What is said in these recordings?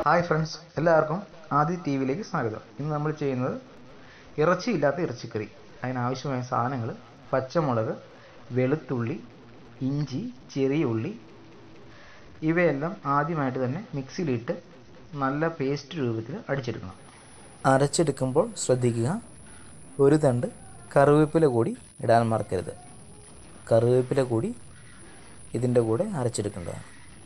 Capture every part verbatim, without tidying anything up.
Hi friends, എല്ലാവർക്കും ആദി T വിയിലേക്ക് സ്വാഗതം. ഇന്ന് നമ്മൾ ചെയ്യുന്നത് ഇറച്ചിയില്ലാത്ത ഇറച്ചിക്കറി. അതിനാവശ്യമായ സാധനങ്ങൾ: പച്ചമുളക്, വെളുത്തുള്ളി, ഇഞ്ചി, ചെറിയ ഉള്ളി. ഇവയെല്ലാം ആദ്യമായിട്ട് തന്നെ മിക്സിയിലിട്ട് നല്ല പേസ്റ്റ് രൂപത്തിൽ അടിച്ചെടുക്കണം. അരച്ചെടുക്കുമ്പോൾ ശ്രദ്ധിക്കുക, ഒരു തണ്ട് കറിവേപ്പില കൂടി ഇടാൻ മറക്കരുത്. കറിവേപ്പില കൂടി ഇതിൻ്റെ കൂടെ അരച്ചെടുക്കേണ്ടതാണ്.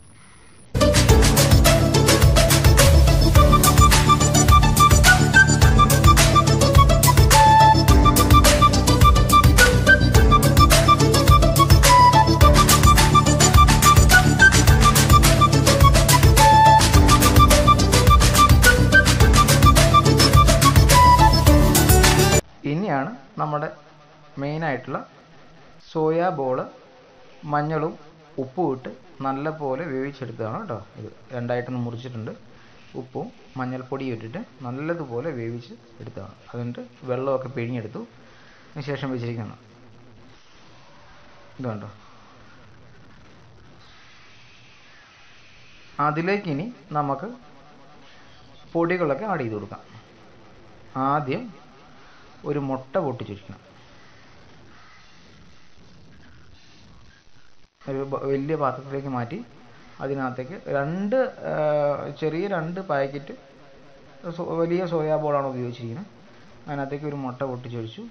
ഇനിയാണ് നമ്മുടെ മെയിനായിട്ടുള്ള സോയാ ബോള് മഞ്ഞളും ഉപ്പും ഇട്ട് നല്ലപോലെ വേവിച്ചെടുത്തതാണ് കേട്ടോ. ഇത് രണ്ടായിട്ടൊന്ന് മുറിച്ചിട്ടുണ്ട്. ഉപ്പും മഞ്ഞൾപ്പൊടിയും ഇട്ടിട്ട് നല്ലതുപോലെ വേവിച്ച് എടുത്തതാണ്. അതുകൊണ്ട് വെള്ളമൊക്കെ പിഴിഞ്ഞെടുത്തു. അതിന് ശേഷം വെച്ചിരിക്കണം. ഇതുണ്ടോ. അതിലേക്കിനി നമുക്ക് പൊടികളൊക്കെ ആഡ് ചെയ്ത് കൊടുക്കാം. ആദ്യം ഒരു മുട്ട പൊട്ടിച്ചൊഴിക്കണം. ഒരു വലിയ പാത്രത്തിലേക്ക് മാറ്റി അതിനകത്തേക്ക് രണ്ട് ചെറിയ രണ്ട് പാക്കറ്റ് വലിയ സോയാ ബോളാണ് ഉപയോഗിച്ചിരിക്കുന്നത്. അതിനകത്തേക്ക് ഒരു മുട്ട പൊട്ടിച്ചൊഴിച്ചു.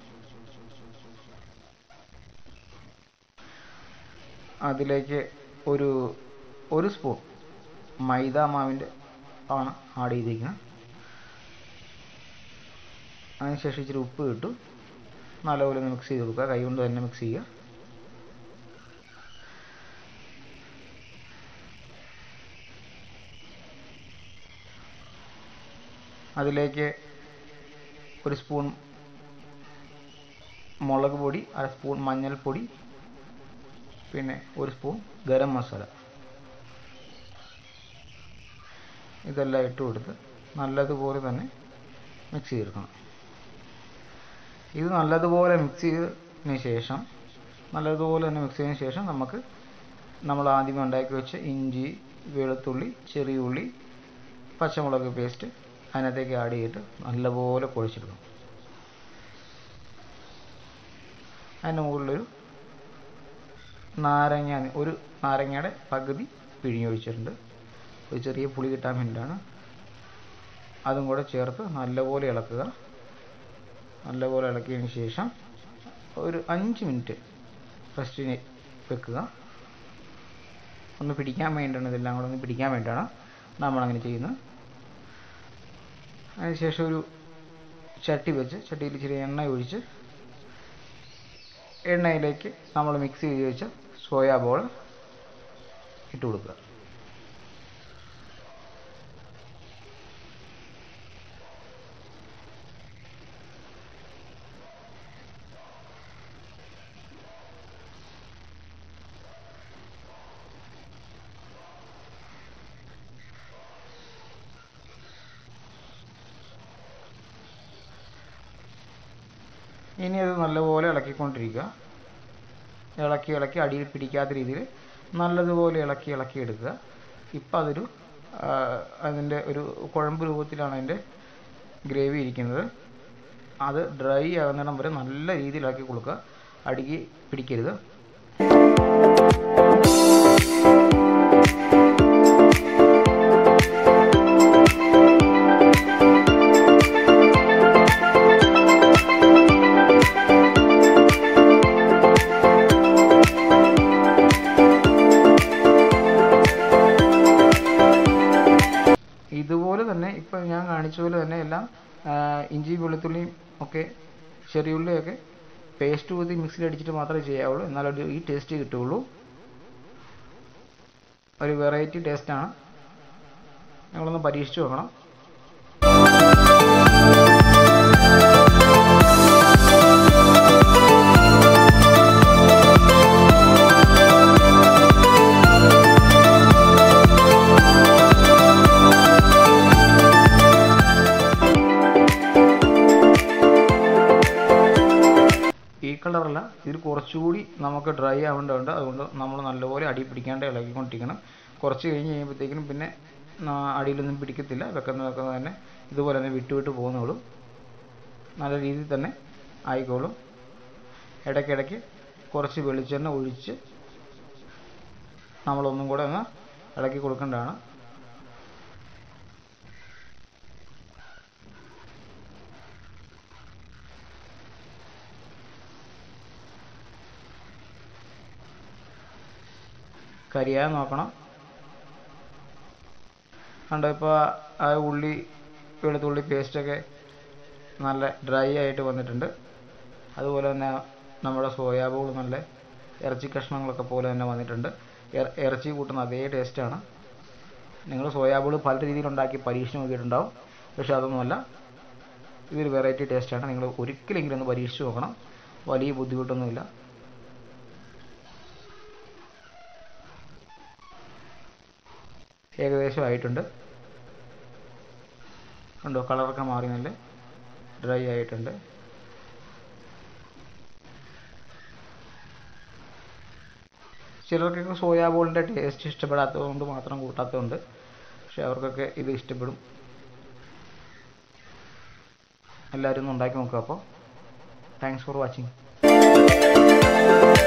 അതിലേക്ക് ഒരു ഒരു സ്പൂൺ മൈദ മാവിൻ്റെ ആണ് ആഡ് ചെയ്തിരിക്കുന്നത്. അതിനുശേഷം ഇച്ചിരി ഉപ്പ് ഇട്ടു നല്ലപോലെ ഒന്ന് മിക്സ് ചെയ്ത് കൊടുക്കുക. കൈ കൊണ്ട് തന്നെ മിക്സ് ചെയ്യുക. അതിലേക്ക് ഒരു സ്പൂൺ മുളക് പൊടി, അര സ്പൂൺ മഞ്ഞൾപ്പൊടി, പിന്നെ ഒരു സ്പൂൺ ഗരം മസാല, ഇതെല്ലാം ഇട്ട് കൊടുത്ത് നല്ലതുപോലെ തന്നെ മിക്സ് ചെയ്തെടുക്കണം. ഇത് നല്ലതുപോലെ മിക്സ് ചെയ്തതിന് ശേഷം നല്ലതുപോലെ തന്നെ മിക്സ് ചെയ്തതിന് ശേഷം നമുക്ക് നമ്മൾ ആദ്യമേ ഉണ്ടാക്കി വെച്ച ഇഞ്ചി, വെളുത്തുള്ളി, ചെറിയ ഉള്ളി, പച്ചമുളക് പേസ്റ്റ് അതിനകത്തേക്ക് ആഡ് ചെയ്തിട്ട് നല്ലപോലെ കുഴച്ചെടുക്കണം. അതിൻ്റെ മുകളിലൊരു നാരങ്ങ ഒരു നാരങ്ങയുടെ പകുതി പിഴിഞ്ഞൊഴിച്ചിട്ടുണ്ട്. ഒരു ചെറിയ പുളി കിട്ടാൻ വേണ്ടിയിട്ടാണ്. അതും കൂടെ ചേർത്ത് നല്ലപോലെ ഇളക്കുക. നല്ലപോലെ ഇളക്കിയതിന് ശേഷം ഒരു അഞ്ച് മിനിറ്റ് റെസ്റ്റിന് വെക്കുക. ഒന്ന് പിടിക്കാൻ വേണ്ടിയാണ്, ഇതെല്ലാം കൂടെ ഒന്ന് പിടിക്കാൻ വേണ്ടിയാണ് നമ്മളങ്ങനെ ചെയ്യുന്നത്. അതിനുശേഷം ഒരു ചട്ടി വെച്ച് ചട്ടിയിൽ ഇച്ചിരി എണ്ണ ഒഴിച്ച് എണ്ണയിലേക്ക് നമ്മൾ മിക്സ് ചെയ്ത് വെച്ച സോയാ ബോൾ ഇട്ട് കൊടുക്കുക. ഇനി അത് നല്ലപോലെ ഇളക്കിക്കൊണ്ടിരിക്കുക. ഇളക്കി ഇളക്കി അടിയിൽ പിടിക്കാത്ത രീതിയിൽ നല്ലതുപോലെ ഇളക്കി ഇളക്കി എടുക്കുക. ഇപ്പം അതൊരു അതിൻ്റെ ഒരു കുഴമ്പ് രൂപത്തിലാണ് അതിൻ്റെ ഗ്രേവി ഇരിക്കുന്നത്. അത് ഡ്രൈ ആകുന്നിടം വരെ നല്ല രീതിയിൽ ഇളക്കി കൊടുക്കുക. അടിക്ക് പിടിക്കരുത്. ഇതുപോലെ തന്നെ ഇപ്പം ഞാൻ കാണിച്ച പോലെ തന്നെ എല്ലാം ഇഞ്ചി വെളുത്തുള്ളിയും ഒക്കെ ചെറിയുള്ളിയൊക്കെ പേസ്റ്റ് കൂട്ടി മിക്സിയിൽ അടിച്ചിട്ട് മാത്രമേ ചെയ്യാവുള്ളൂ. എന്നാലൊരു ഈ ടേസ്റ്റ് കിട്ടുകയുള്ളൂ. ഒരു വെറൈറ്റി ടേസ്റ്റാണ്. നിങ്ങളൊന്ന് പരീക്ഷിച്ച് നോക്കണം. ഈ കളറല്ല, ഇതിൽ കുറച്ചുകൂടി നമുക്ക് ഡ്രൈ ആവേണ്ടതുണ്ട്. അതുകൊണ്ട് നമ്മൾ നല്ലപോലെ അടി പിടിക്കാണ്ട് ഇളക്കിക്കൊണ്ടിരിക്കണം. കുറച്ച് കഴിഞ്ഞ് കഴിയുമ്പോഴത്തേക്കിനും പിന്നെ അടിയിലൊന്നും പിടിക്കത്തില്ല. വെക്കുന്ന വെക്കുന്ന തന്നെ ഇതുപോലെ തന്നെ വിട്ട് വിട്ട് പോകുന്നോളും. നല്ല രീതിയിൽ തന്നെ ആയിക്കോളും. ഇടയ്ക്കിടയ്ക്ക് കുറച്ച് വെളിച്ചെണ്ണ ഒഴിച്ച് നമ്മളൊന്നും കൂടെ ഒന്ന് ഇളക്കി കൊടുക്കേണ്ടതാണ്. കരിയാൻ നോക്കണം. കണ്ടോ ഇപ്പോൾ ആ ഉള്ളി വെളുത്തുള്ളി പേസ്റ്റൊക്കെ നല്ല ഡ്രൈ ആയിട്ട് വന്നിട്ടുണ്ട്. അതുപോലെ തന്നെ നമ്മുടെ സോയാ ബോൾ നല്ല ഇറച്ചി കഷ്ണങ്ങളൊക്കെ പോലെ തന്നെ വന്നിട്ടുണ്ട്. ഇറച്ചി കൂട്ടുന്ന അതേ ടേസ്റ്റാണ്. നിങ്ങൾ സോയാ ബോൾ പല രീതിയിലുണ്ടാക്കി പരീക്ഷിച്ച് നോക്കിയിട്ടുണ്ടാവും. പക്ഷെ അതൊന്നുമല്ല, ഇതൊരു വെറൈറ്റി ടേസ്റ്റാണ്. നിങ്ങൾ ഒരിക്കലെങ്കിലും ഒന്ന് പരീക്ഷിച്ച് നോക്കണം. വലിയ ബുദ്ധിമുട്ടൊന്നുമില്ല. ഏകദേശം ആയിട്ടുണ്ട്. കണ്ടോ, കളറൊക്കെ മാറി നല്ല ഡ്രൈ ആയിട്ടുണ്ട്. ചിലർക്കൊക്കെ സോയാ ബോളിൻ്റെ ടേസ്റ്റ് ഇഷ്ടപ്പെടാത്തതുകൊണ്ട് മാത്രം കൂട്ടാത്തതുണ്ട്. പക്ഷെ അവർക്കൊക്കെ ഇത് ഇഷ്ടപ്പെടും. എല്ലാവരും ഒന്ന് ഉണ്ടാക്കി നോക്കുക. അപ്പോൾ താങ്ക്സ് ഫോർ വാച്ചിങ്.